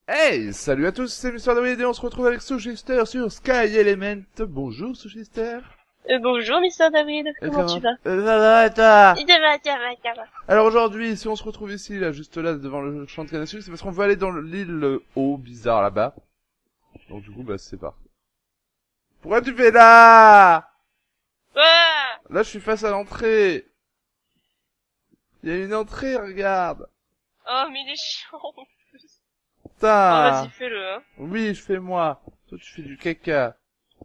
Hey, salut à tous, c'est Mister David et on se retrouve avec Sochister sur Sky Element. Bonjour Sochister. Bonjour, Mister David. Et Comment tu vas? Ça va, et toi? Ça va. Alors aujourd'hui, si on se retrouve ici, là, juste là, devant le champ de canne à sucre, c'est parce qu'on veut aller dans l'île haut, bizarre là-bas. Donc du coup, bah c'est parti. Pourquoi tu fais là? Ah Là, je suis face à l'entrée. Il y a une entrée, regarde. oh, mais il est chiant. Oh, vas-y, Putain. fais-le, hein. Oui, je fais moi. Toi, tu fais du caca.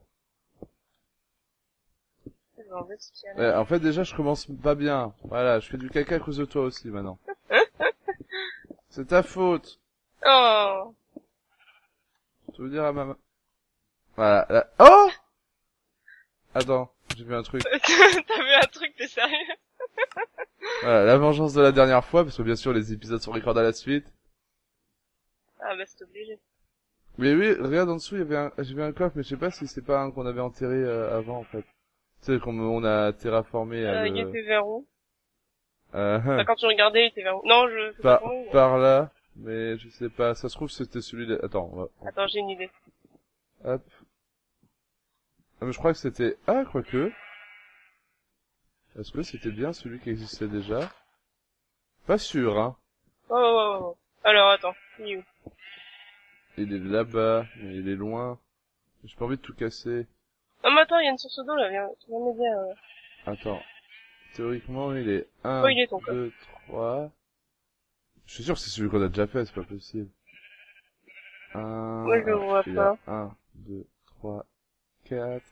En fait, c'est qu'il y a là. En fait, déjà, je commence pas bien. Voilà, je fais du caca à cause de toi aussi, maintenant. C'est ta faute. Oh. Tu veux dire à maman. Voilà. Là. Oh! Attends, j'ai vu un truc. T'as vu un truc, t'es sérieux? Voilà, la vengeance de la dernière fois, parce que bien sûr les épisodes sont recordés à la suite. Ah bah c'est obligé. Mais oui, regarde en dessous, j'ai vu un coffre, mais je sais pas si c'est pas un qu'on avait enterré avant en fait. Tu sais, on a terraformé Il était vers où? euh, Enfin, quand tu regardais, il était vers où? Non, je sais pas par, comment. par là, mais je sais pas. Ça se trouve c'était celui-là. Attends, Attends, j'ai une idée. hop. Ah, mais je crois que c'était. Ah, quoique. Est-ce que c'était bien celui qui existait déjà? Pas sûr, hein. Oh. Alors, attends. Il est où? Il est là-bas, mais il est loin. J'ai pas envie de tout casser. Non, mais attends, il y a une source d'eau, là. Viens, tu viens m'aider, Attends. Théoriquement, il est Oh, 1, il est ton coffre. 2, 3. Je suis sûr que c'est celui qu'on a déjà fait, c'est pas possible. Moi, je le vois Il y a pas. 1, 2, 3, 4.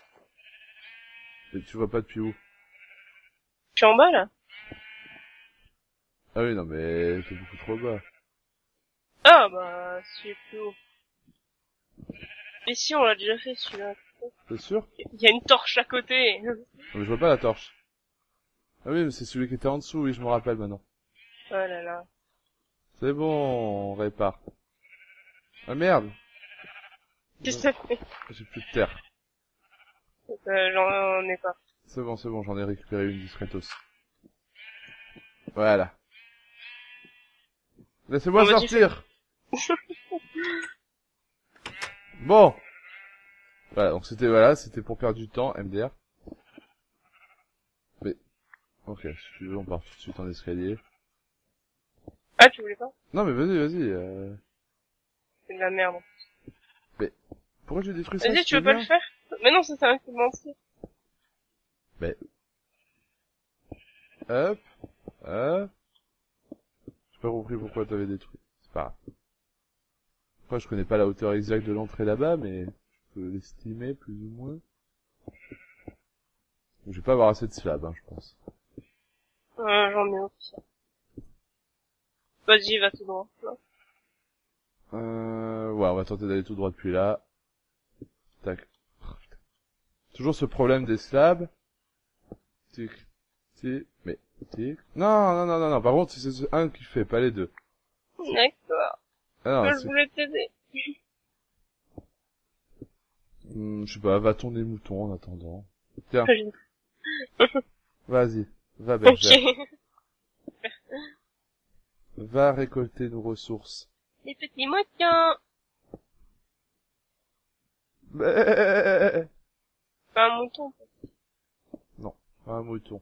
Et tu vois pas depuis où? Je suis en bas, là? Ah oui, non, mais t'es beaucoup trop bas. Ah, bah, c'est plus haut. Mais si, on l'a déjà fait, celui-là. T'es sûr? Il y a une torche à côté. Non, mais je vois pas la torche. Ah oui, mais c'est celui qui était en dessous, oui, je me rappelle maintenant. Oh là là. C'est bon, on répare. Ah merde! Qu'est-ce que ça fait? J'ai plus de terre. J'en ai pas. C'est bon, j'en ai récupéré une discretos. Voilà. Laissez-moi Bon, vas-y, sortir! Bon! Voilà, donc c'était pour perdre du temps, MDR. Mais, ok, si tu veux, on part tout de suite en escalier. Ah, tu voulais pas? Non mais vas-y, C'est de la merde. Mais, pourquoi j'ai détruit ça, Vas-y, tu c'était veux pas bien? le faire? Mais non, ça c'est un coup de mentir. Mais, hop, hop. J'ai pas compris pourquoi t'avais détruit. C'est pas grave. Après, je connais pas la hauteur exacte de l'entrée là-bas, mais je peux l'estimer plus ou moins. Je vais pas avoir assez de slabs, hein, je pense. J'en ai aussi. Vas-y, va tout droit. Non. Ouais, on va tenter d'aller tout droit depuis là. Tac. Toujours ce problème des slabs. Tic, tic, mais, tic. Non. Par contre, c'est un qui fait, pas les deux. D'accord. Ah non, Je voulais t'aider. je sais pas, va tourner les moutons en attendant. Tiens, vas-y, va bergère. Ok. Va récolter nos ressources. Les petits moutons. Mais... Pas un mouton. Non, pas un mouton.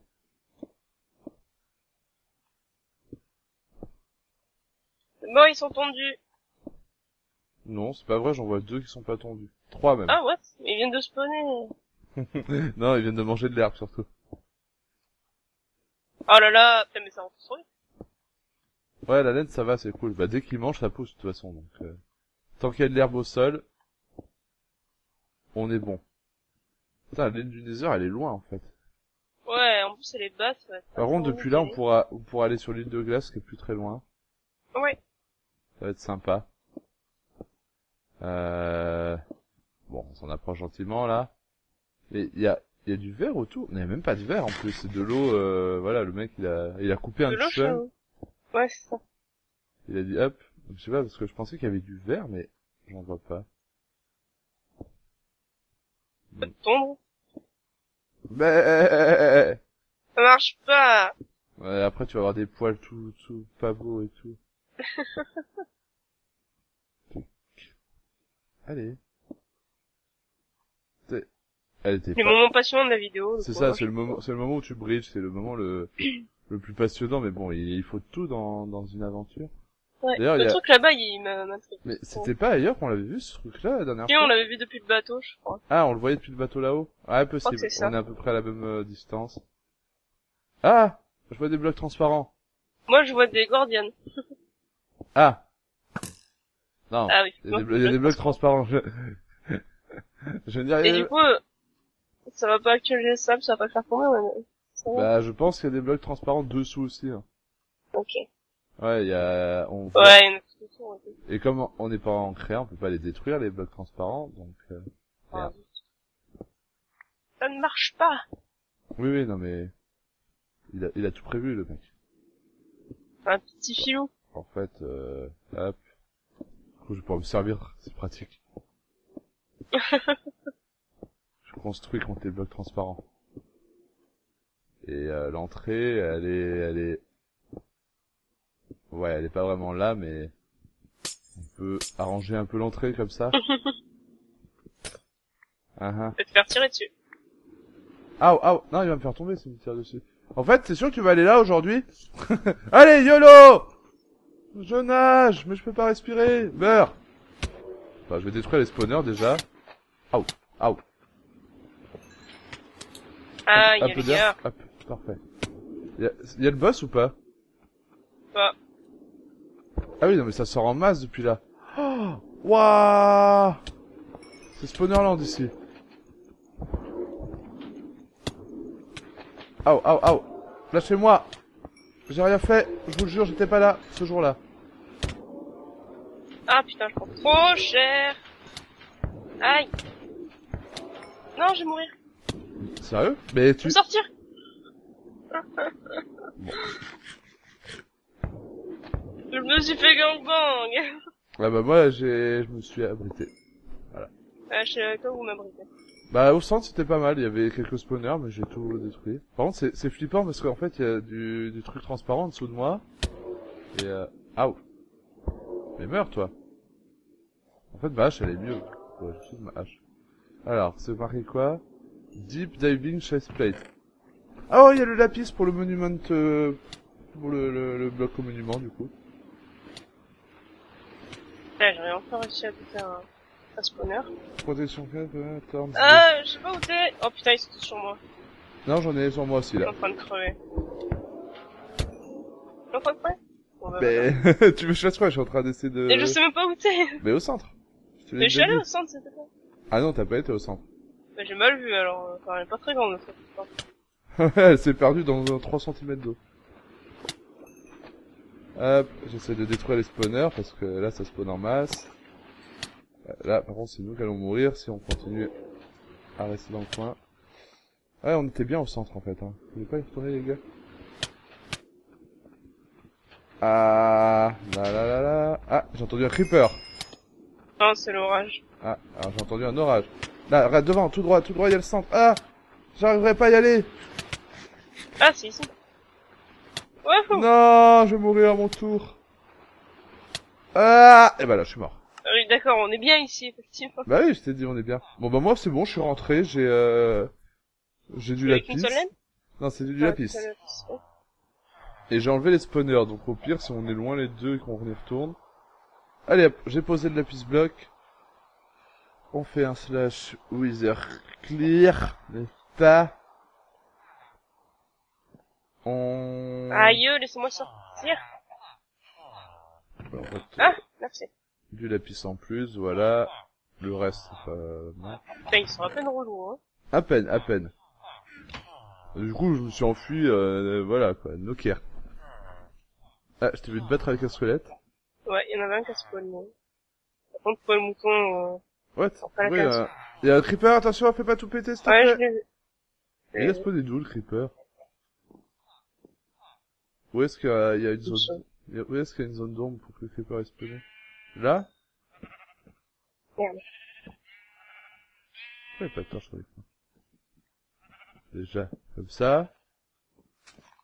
Bon, ils sont tondus. Non, c'est pas vrai, j'en vois deux qui sont pas tondus. Trois même. Ah, what? Ils viennent de spawner. Non, ils viennent de manger de l'herbe surtout. Oh là là. Putain, mais ça en construit. Ouais, la laine ça va, c'est cool. Bah dès qu'ils mangent, ça pousse de toute façon. Donc, tant qu'il y a de l'herbe au sol, on est bon. Putain, la laine du Nether, elle est loin en fait. Ouais, en plus elle est basse. Ouais. Par contre, depuis là, on pourra aller sur l'île de glace qui est plus très loin. Ouais. Ça va être sympa. Bon, on s'en approche gentiment là. Mais il y a du verre autour. Il n'y a même pas de verre en plus, c'est de l'eau. Voilà, le mec il a coupé un De l'eau tunnel. chaude. Ouais, c'est ça. Il a dit hop. Je sais pas parce que je pensais qu'il y avait du verre, mais j'en vois pas. Peut tondre. Mais Ça marche pas. ouais, après tu vas avoir des poils tout pas beaux et tout. Allez. Elle était Les pas... moments passionnants de la vidéo. C'est ça, c'est le moment où tu bridges, c'est le moment le plus passionnant, mais bon, il faut tout dans une aventure. Ouais. D'ailleurs, Le truc là-bas, il m'intrigue. Mais c'était pas ailleurs qu'on l'avait vu, ce truc-là, la dernière Si, fois? on l'avait vu depuis le bateau, je crois. Ah, on le voyait depuis le bateau là-haut? Ouais, crois possible. que c'est ça. On est à peu près à la même distance. Ah! Je vois des blocs transparents. Moi, je vois des Gordians. Ah! Non. Ah oui. Il y a des blocs transparents. Je ne dis rien. Et du coup, ça va pas actualiser le sable, ça va pas le faire tomber, ouais. Ça va. Bah, je pense qu'il y a des blocs transparents dessous aussi. Hein. Ok. Ouais, il y a... Ouais, il y en a tout autour. Ouais. Et comme on n'est pas en créa, on peut pas les détruire, les blocs transparents, donc... Ah, merde. ça ne marche pas. Oui, non mais... Il a tout prévu, le mec. Un petit filou. En fait, hop. Du coup, je vais pouvoir me servir, c'est pratique. Je construis contre les blocs transparents. Et l'entrée, elle est... Ouais, elle est pas vraiment là, mais... On peut arranger un peu l'entrée comme ça. Je vais te faire tirer dessus. Ah, non, il va me faire tomber s'il me tire dessus. En fait, c'est sûr que tu vas aller là aujourd'hui. Allez, YOLO! Je nage, mais je peux pas respirer. Meurs! Enfin, je vais détruire les spawners déjà. Aouh. Ah, il y Un a peu les d'air. gars. Hop, parfait. Y a le boss ou pas? Bah, Ah oui, non mais ça sort en masse depuis là. Oh, waouh! C'est Spawnerland ici. Aouh. Lâchez-moi. J'ai rien fait. Je vous le jure, j'étais pas là ce jour-là. ah putain, je prends trop cher. Aïe. Non, je vais mourir. Sérieux? Mais Je tu... veux sortir. Je me suis fait gangbang. Ah bah moi, je me suis abrité. Ah, je sais à toi vous m'abritez. Bah au centre c'était pas mal, il y avait quelques spawners mais j'ai tout détruit. Par contre c'est flippant parce qu'en fait il y a du truc transparent en dessous de moi. Et Aouh. Mais meurs toi. En fait ma hache elle est mieux. Ouais, je suis de ma hache. Alors c'est marqué quoi? Deep Diving Chestplate. Ah oh il y a le lapis pour le monument pour le bloc au monument du coup. Là, j'aurais enfin réussi à buter un spawner. Protection 4, attends. Ah, je sais pas où t'es. Oh putain, ils sont tous sur moi. Non j'en ai sur moi aussi Je suis là. en train de crever. T'es en train de crever? Bon, bah, Mais tu veux que je fasse quoi? Je suis en train d'essayer de... et je sais même pas où t'es. Mais au centre. Je te l'ai Mais je suis déjà allé dit. au centre, c'était pas. Ah non t'as pas été au centre. Bah, j'ai mal vu, alors, enfin, elle est pas très grande, cette histoire. Elle s'est perdue dans 3 cm d'eau. Hop, j'essaie de détruire les spawners parce que là ça spawn en masse. Là par contre c'est nous qui allons mourir si on continue à rester dans le coin. Ouais on était bien au centre en fait. Hein. Vous voulez pas y retourner les gars? Ah là. Ah j'ai entendu un creeper. Non, c'est l'orage. Ah alors j'ai entendu un orage. Là regarde devant, tout droit il y a le centre. Ah j'arriverai pas à y aller. Ah, c'est ici. Ouais, fou. Non je vais mourir à mon tour. Ah et bah là je suis mort. Ah oui, d'accord, on est bien ici, effectivement. Bah oui, je t'ai dit, on est bien. Bon bah moi c'est bon, je suis rentré, j'ai du Avec une lapis. seule laine? Non, c'est du Ah, lapis. une seule lapis, ouais. Et j'ai enlevé les spawners, donc au pire, si on est loin les deux et qu'on y retourne. Allez hop, j'ai posé le lapis bloc. On fait un slash wither clear, n'est-ce pas? Aïe, laissez-moi sortir. Alors, Ah, merci. du lapis en plus, voilà. Le reste, c'est pas... non. Putain, ils sont à peine relous, hein. À peine. Du coup, je me suis enfui, voilà quoi, no care. Ah, je t'ai vu te battre avec un squelette. Ouais, il y en avait un qui a spawn. Par contre, pour le mouton, What? pas la Oui, case. y a un creeper, attention, fais pas tout péter, s'il te ouais, je plaît. l'ai vu. Il a spawné d'où, le creeper? Où est-ce qu'il y a une zone, où est-ce qu'il y a une zone d'ombre pour que le creeper ait spawné? Là? Merde. Ouais, pas de torche avec moi. Déjà, comme ça.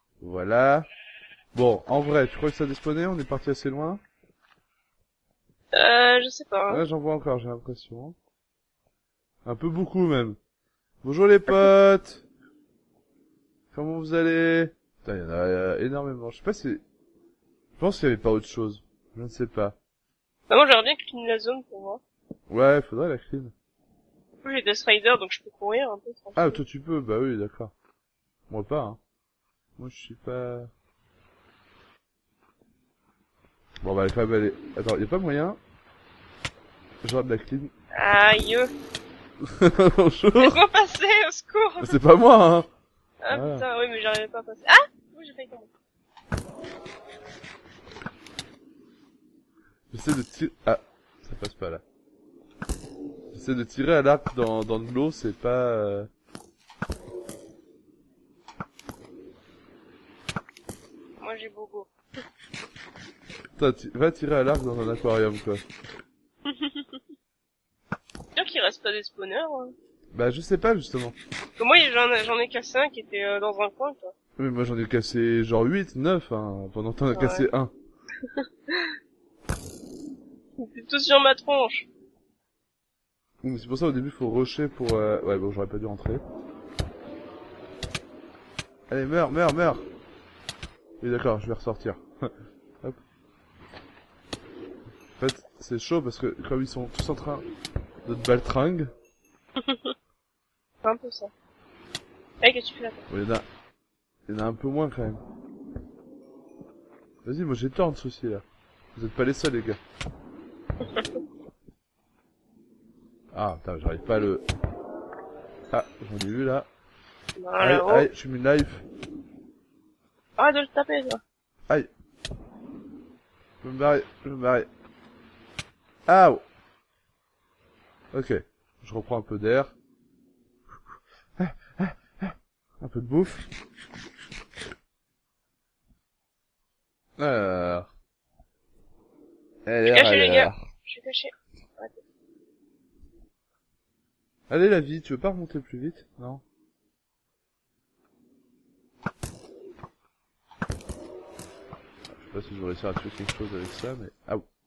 Voilà. Bon, en vrai, tu crois que ça a despawné? On est parti assez loin? Je sais pas. Hein. Ouais, j'en vois encore, j'ai l'impression. Un peu beaucoup, même. Bonjour les potes! Comment vous allez? Putain, il y en a énormément. Je sais pas si... Je pense qu'il y avait pas autre chose. Je ne sais pas. Bah, moi, j'aimerais bien clean la zone pour voir. Ouais, faudrait la clean. Du coup, j'ai Death Rider, donc je peux courir un peu. Ah, Tranquille. toi tu peux, bah oui, d'accord. Moi pas, hein. Moi je suis pas... Bon bah quand même aller... Attends, y a pas moyen? Genre de la clean. Aïe. Bonjour! Laisse-moi passer, au secours. C'est pas moi, hein! Ah Voilà. putain, oui, mais j'arrivais pas à passer. Ah! Oui, j'ai failli tomber. J'essaie de tirer... Ah, ça passe pas là. J'essaie de tirer à l'arc dans de l'eau, c'est pas... Moi, j'ai Bobo. Putain, va tirer à l'arc dans un aquarium, quoi. Sûr qu'il reste pas des spawners. Hein. Bah je sais pas, justement. Parce que moi, j'en ai cassé un qui était dans un coin, quoi. Mais moi j'en ai cassé genre 8, 9, hein. Pendant que t'en as Ouais. cassé un. C'est tout sur ma tronche. C'est pour ça au début faut rusher pour... Ouais bon j'aurais pas dû rentrer. Allez meurs, meurs, meurs. Oui d'accord, je vais ressortir. Hop. En fait c'est chaud parce que comme ils sont tous en train de te baltringue... C'est un peu ça. Eh, qu'est-ce que tu fais là? Bon, il y en a un peu moins quand même. Vas-y moi j'ai tant de soucis là. Vous êtes pas les seuls les gars. Ah putain j'arrive pas à le... Ah j'en ai vu là. Non, Allez, là-haut. allez, je suis mis live. Arrête de le taper, toi. Aïe. Je vais me barrer, je vais me barrer. Ah oh. Ok, je reprends un peu d'air. Un peu de bouffe. Alors. Je suis caché, les gars. Je suis caché. Arrêtez. Allez la vie, tu veux pas remonter plus vite? Non. Je sais pas si je vais réussir à tuer quelque chose avec ça, mais... Ah oh.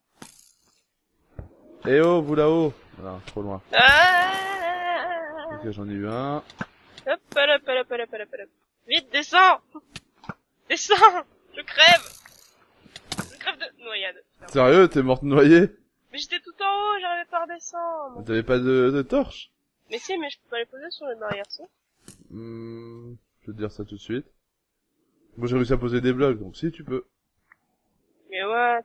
Eh oh, vous là-haut! Voilà, trop loin. Ah! Ok, j'en ai eu un. Hop, hop, hop, hop, hop, hop, hop. Vite, descends! Descends! Je crève! Je crève de noyade. Sérieux, t'es morte noyée? Mais j'étais tout en haut, j'arrivais pas à redescendre. T'avais pas de torche? Mais si, mais je peux pas les poser sur les barrières, si. Je vais te dire ça tout de suite. Moi j'ai réussi à poser des blocs, donc si tu peux. Mais ouais,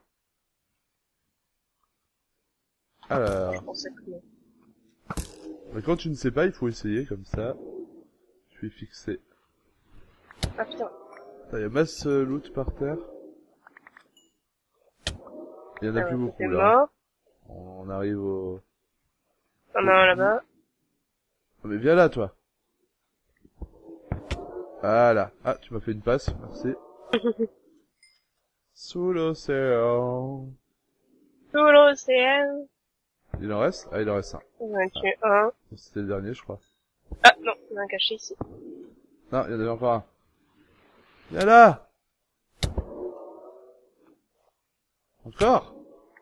Alors, je pensais que non. mais quand tu ne sais pas, il faut essayer comme ça. Je suis fixé. Ah putain. Il y a masse loot par terre. Il y en a Ah plus ouais, beaucoup t'es là. mort. On arrive au... T'en as un là-bas. Ah, mais viens là toi. Voilà. Ah, tu m'as fait une passe, merci. Sous l'océan. Sous l'océan. Il en reste? Ah, il en reste un. J'en ai tué un. C'était le dernier, je crois. Ah non, il y en a un caché ici. Non, il y en avait encore un. Viens là! Encore?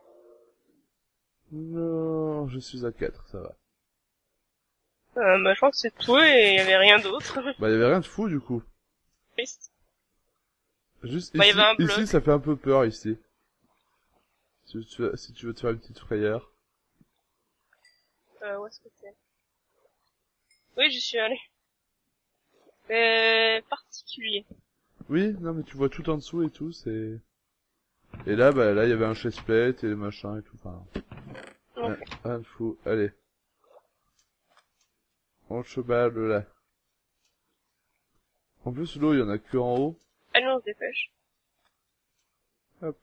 Non, je suis à 4, ça va. Bah je crois que c'est tout et il y avait rien d'autre. Bah, il y avait rien de fou, du coup. Triste. Juste Bah, il y ici, avait un bloc. ici, ça fait un peu peur, ici. Si tu veux te faire une petite frayeur. Où est-ce que c'est? Oui, j'y suis allé. Particulier. Oui, non, mais tu vois tout en dessous et tout, c'est... Et là, bah, là, il y avait un chestplate et les machins et tout, enfin... Ok. Rien de fou, allez. On cheval là. En plus, l'eau, il y en a que en haut. Allez, on se dépêche. Hop.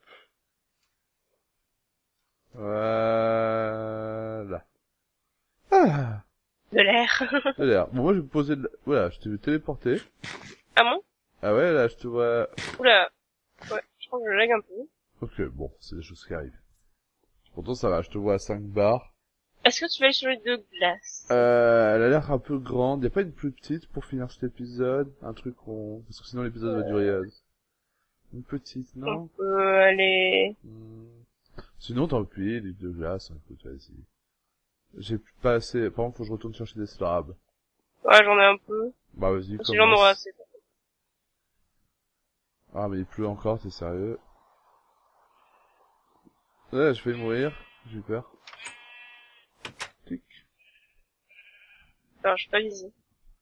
Voilà. Ah! De l'air. Ça a l'air. Bon, moi, je vais me poser de la... Voilà, je t'ai téléporté. Ah bon? Ah ouais, là, je te vois... Oula. Ouais, je crois que je lag un peu. Ok, bon, c'est des choses qui arrivent. Pourtant, ça va, je te vois à 5 barres. Est-ce que tu vas aller sur les deux glaces? Elle a l'air un peu grande. Y a pas une plus petite pour finir cet épisode? Un truc rond. Parce que sinon l'épisode va durer... Une petite, On non? peut aller... Sinon, tant pis, livre de glace, écoute, vas-y. J'ai pas assez, par contre, faut que je retourne chercher des slabs. Ouais, j'en ai un peu. Bah, vas-y, Si j'en aurai commence. assez. Ah, mais il pleut encore, t'es sérieux? Ouais, je vais mourir, j'ai eu peur. Tic. Alors, je suis pas visé.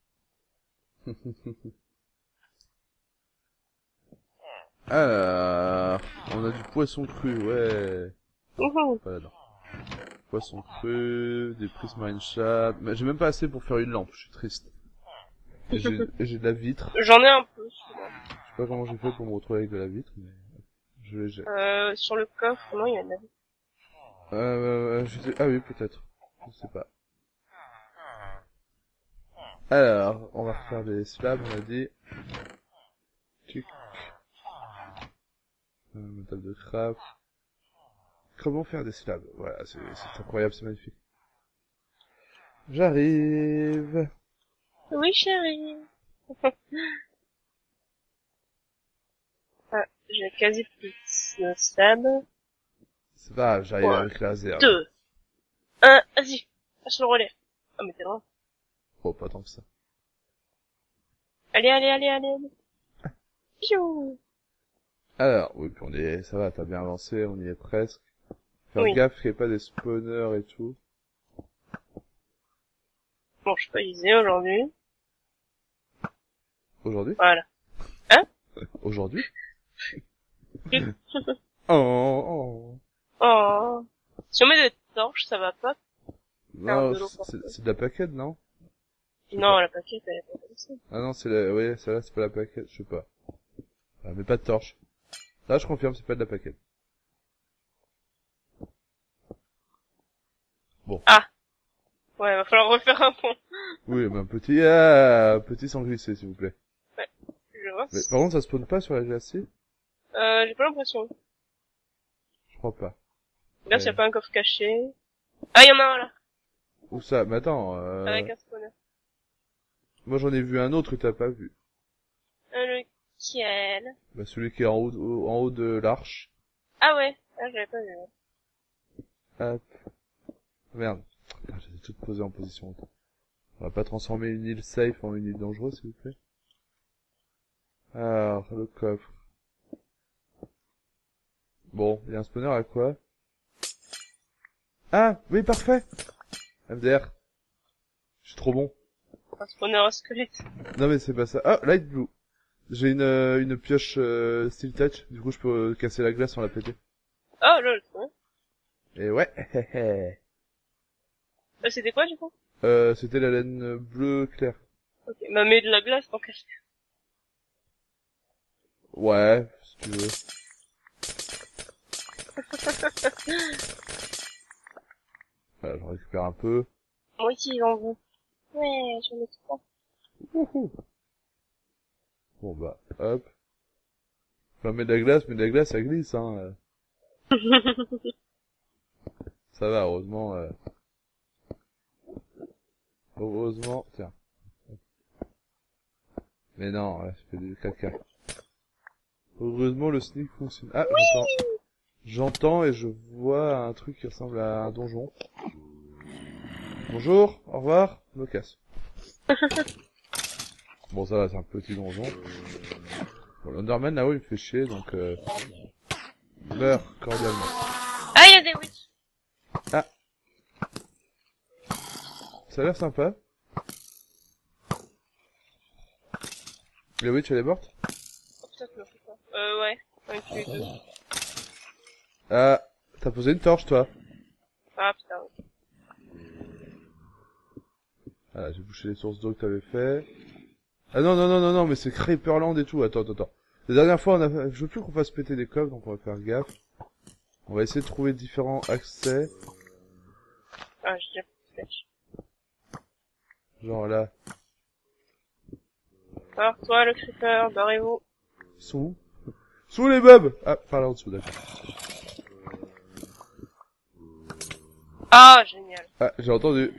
Alors, on a du poisson cru, ouais. Ouhou. Pas là-dedans. Poisson cru, des prismarine chat. Mais j'ai même pas assez pour faire une lampe, je suis triste. Et j'ai de la vitre. J'en ai un peu, celui-là. Je sais pas comment j'ai fait pour me retrouver avec de la vitre, mais j'ai. Sur le coffre, non, il y a de la vie. Ah oui, peut-être. Je sais pas. Alors, on va refaire des slabs, on a dit. Tic. Table de craft. Comment faire des slabs? Voilà, c'est incroyable, c'est magnifique. J'arrive. Oui, chérie. Ah, j'ai quasi plus de slab. C'est pas grave, j'arrive Ouais. avec la zère. 2. 1, vas-y. Passe le relais. Ah, mais t'es loin. Oh, pas tant que ça. Allez, allez, allez, allez, allez. Piou. Alors, oui, puis ça va, t'as bien avancé, on y est presque. Faire Oui. gaffe qu'il n'y ait pas des spawners et tout. Bon, je suis pas visé aujourd'hui. Aujourd'hui? Voilà. Aujourd'hui? Oh. Oh. Si on met des torches, ça va pas. Non, de l'eau c'est de la paquette, non? Je sais Non, pas. la paquette, elle est pas comme ça. Ah non, oui, celle-là, c'est pas la paquette, je sais pas. Ah, mais pas de torche. Là, je confirme, c'est pas de la paquette. Bon. Ah. Ouais, va falloir refaire un pont. Oui, mais petit sans glisser, s'il vous plaît. Je vois. Mais par contre, ça spawn pas sur la glacier? J'ai pas l'impression. Je crois pas. Regarde s'il y a Ouais. pas un coffre caché. Ah, il y en a un là. Où ça? Mais attends, Avec un spawner. moi j'en ai vu un autre que t'as pas vu. Lequel? Bah, celui qui est en haut de l'arche. Ah ouais. Ah, j'avais pas vu. Hop. Merde. Ah, j'ai tout posé en position. On va pas transformer une île safe en une île dangereuse, s'il vous plaît. Alors, le coffre. Bon, il y a un spawner à quoi? Ah, oui, parfait. MDR. Je suis trop bon. Un spawner à squelette. Non mais c'est pas ça. Ah, Light Blue. J'ai une pioche Steel Touch. Du coup, je peux casser la glace sans la péter. Oh, lol, c'est bon. Et ouais. C'était quoi, du coup? C'était la laine bleue claire. Ok. Bah, mets de la glace, tant qu'à faire. Ouais, si tu veux. Voilà, j'en récupère un peu. Moi aussi, j'en veux. Ouais, j'en ai trois. Wouhou. Bon bah, hop. Enfin, mets de la glace, mais de la glace, ça glisse, hein. Ça va, heureusement. Heureusement, tiens. Mais non, ouais, je fais du caca. Heureusement, le sneak fonctionne. Ah, j'entends et je vois un truc qui ressemble à un donjon. Bonjour, au revoir, je me casse. Bon, ça va, c'est un petit donjon. Bon, l'Underman là-haut, il me fait chier, donc meurs cordialement. Ah, il y a des witch. Ah. Ça a l'air sympa. La witch, elle est morte? Oh, putain, tu m'as fait peur. Ouais. Avec les deux. Ah, t'as posé une torche, toi. Ah, putain. Ah, j'ai bouché les sources d'eau que t'avais fait. Ah non, mais c'est Creeperland et tout. Attends. La dernière fois, je veux plus qu'on fasse péter des coffres, donc on va faire gaffe. On va essayer de trouver différents accès. Ah, j'ai déjà fait flèche. Genre là. Alors, toi, le creeper, barrez-vous. Ils sont où? Sous les meubles! Ah, par là en dessous, d'accord. Ah, génial. Ah, j'ai entendu.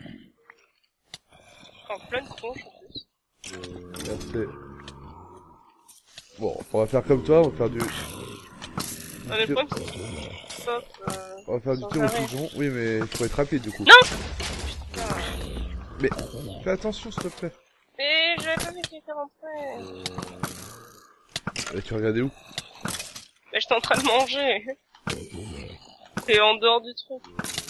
En pleine tronche, en plus. Merci. Bon, on va faire comme toi, on va faire du... Ah, mais le problème, c'est non-stop. On va faire du sans tir au arrêt. pigeon. Oui, mais il faut être rapide du coup. Non. Mais fais attention s'il te plaît. Mais j'avais pas vu qu'il était rentré. Et tu regardais où? Mais j'étais en train de manger. T'es en dehors du truc.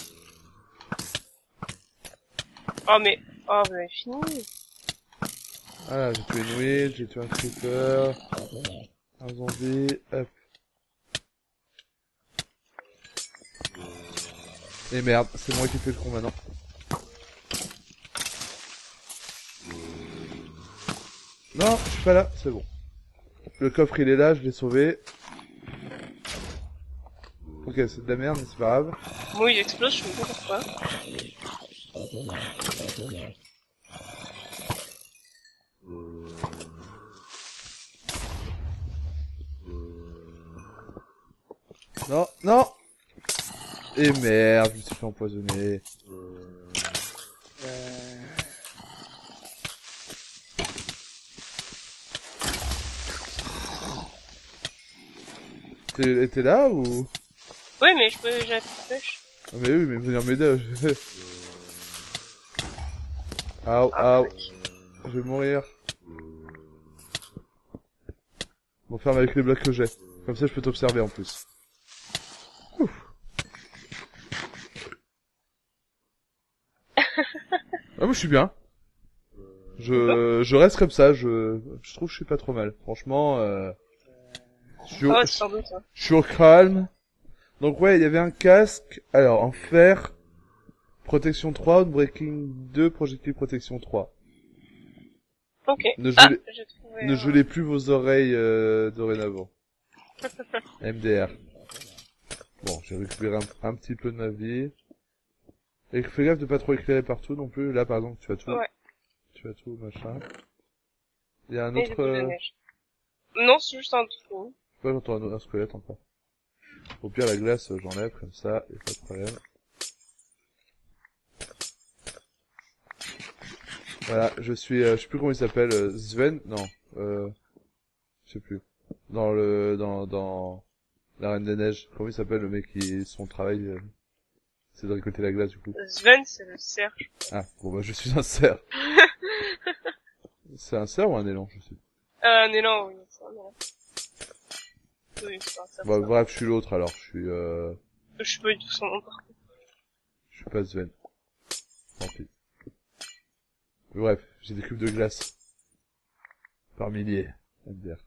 Oh mais... Oh vous avez fini. Ah là, j'ai tué une whale, j'ai tué un creeper. Un zombie, hop. Et merde, c'est moi qui fais le con maintenant. Non, je suis pas là, c'est bon. Le coffre il est là, je l'ai sauvé. Ok, c'est de la merde, mais c'est pas grave. Moi il explose, je sais pas pourquoi. Non, non. Et merde, je me suis fait empoisonner. T'es là ou? Oui mais je peux... J'ai la petite pêche. Ah, mais oui, mais venir m'aider. Aouh, Ah, aouh. Je vais mourir. Bon, ferme avec les blocs que j'ai. Comme ça, je peux t'observer en plus. Ouf. Ah, moi, je suis bien. Je reste comme ça, je trouve que je suis pas trop mal. Franchement, je suis au, Ah ouais, sans doute. Hein. je suis au calme. Donc ouais, il y avait un casque, alors en fer, protection 3, breaking 2, projectile protection 3. Ok. Ne Ah, gelez, j'ai trouvé... ne gelez plus vos oreilles dorénavant. MDR. Bon, j'ai récupéré un petit peu de ma vie. Et fais gaffe de pas trop éclairer partout non plus. Là, par exemple, tu as tout. Ouais. Tu as tout, machin. Il y a un Et des autre... boules de neige. Non, c'est juste un trou. Ouais, j'entends un squelette encore. Au pire, la glace, j'enlève comme ça, y a pas de problème. Voilà, je sais plus comment il s'appelle, Sven? Non, je sais plus. Dans la Reine des Neiges. Comment il s'appelle le mec qui, son travail, c'est de récolter la glace du coup. Sven, c'est le cerf. Ah, bon bah je suis un cerf. C'est un cerf ou un élan, je sais plus. Un élan, oui, c'est un élan. Oui, c'est un cerf. Bah, bref, je suis l'autre alors, Je suis pas du tout son nom par contre. je suis pas Sven. Tant pis. Bref, j'ai des cubes de glace. Par milliers. MDR.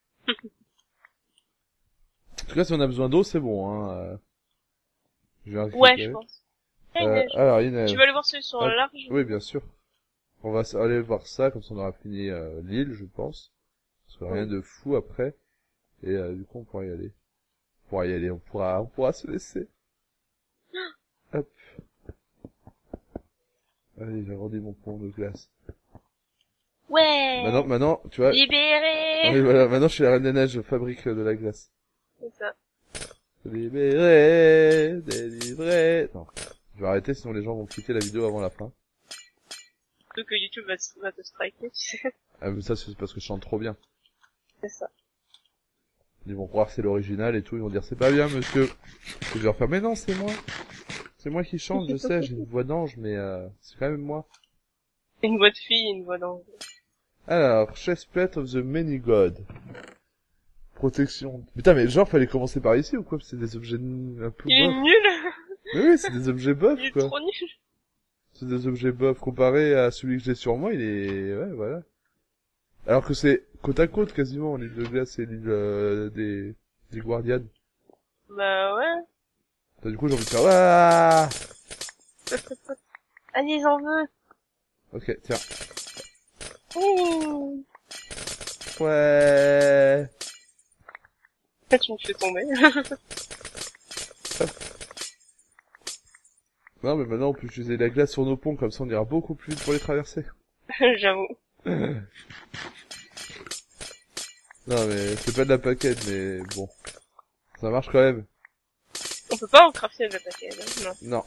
En tout cas, si on a besoin d'eau, c'est bon, hein. Je vais Ouais, récupérer. je pense. Ah, il neige. Alors, il neige. Tu vas aller voir celui sur Hop. le large? Oui, bien sûr. On va aller voir ça, comme ça on aura fini l'île, je pense. Parce que rien de fou après. Et du coup, on pourra y aller. On pourra y aller, on pourra se laisser. Hop. Allez, j'ai rendu mon pont de glace. Ouais! Maintenant, tu vois. Libéré! Oui, voilà, maintenant je suis la Reine des Neiges, je fabrique de la glace. C'est ça. Libéré, délivré. Non. Je vais arrêter, sinon les gens vont quitter la vidéo avant la fin. Surtout que YouTube va te striker, tu sais. Ah, mais ça, c'est parce que je chante trop bien. C'est ça. Ils vont croire que c'est l'original et tout, ils vont dire c'est pas bien monsieur. Et je vais leur faire mais non c'est moi. C'est moi qui chante, je sais, j'ai une voix d'ange mais c'est quand même moi. Une voix de fille, une voix d'ange. Alors, Chestplate of the Many God. Protection. Putain mais genre fallait commencer par ici ou quoi? C'est des objets un peu Il est bof. nul! Mais oui, c'est des objets bof Il est quoi. trop nul! C'est des objets bof comparé à celui que j'ai sur moi, il est ouais voilà. Alors que c'est côte à côte quasiment l'île de glace et l'île des Guardians. Bah ouais. Enfin, du coup j'ai envie de faire ah. Allez, j'en veux! Ok, tiens. Ouh! Ouais. Tu me fais tomber. Non, mais maintenant on peut utiliser la glace sur nos ponts, comme ça on ira beaucoup plus vite pour les traverser. J'avoue. Non, mais c'est pas de la paquette, mais bon. Ça marche quand même. On peut pas en crafter de la paquet, non? Non.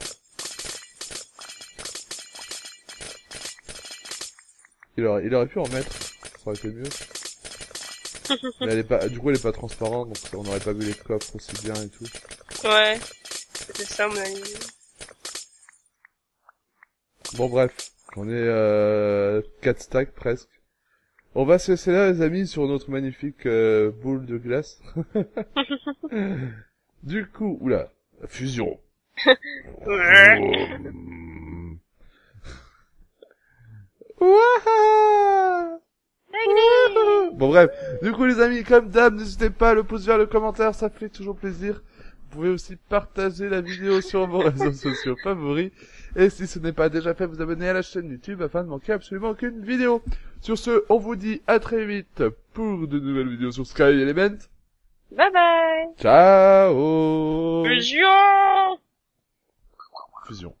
Il aurait pu en mettre. Ça aurait été mieux. Mais elle est pas, du coup elle est pas transparente, donc on n'aurait pas vu les coffres aussi bien et tout. Ouais. C'était ça, mon ami. Bon bref, on est 4 stacks presque. On va se laisser là les amis sur notre magnifique boule de glace. Du coup, oula, fusion. Ouah. Bon bref, du coup les amis, comme d'hab, n'hésitez pas, le pouce vers le commentaire, ça fait toujours plaisir. Vous pouvez aussi partager la vidéo sur vos réseaux sociaux favoris. Et si ce n'est pas déjà fait, vous abonner à la chaîne YouTube afin de manquer absolument aucune vidéo. Sur ce, on vous dit à très vite pour de nouvelles vidéos sur Sky Element. Bye bye. Ciao. Fusion. Fusion.